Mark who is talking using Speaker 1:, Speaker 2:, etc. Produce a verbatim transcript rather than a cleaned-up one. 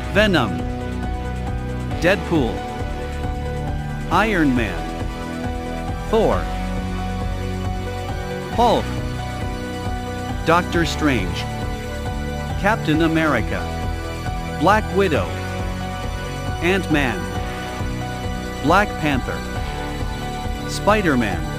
Speaker 1: Venom, Deadpool, Iron Man, Thor, Hulk, Doctor Strange, Captain America, Black Widow, Ant-Man, Black Panther, Spider-Man.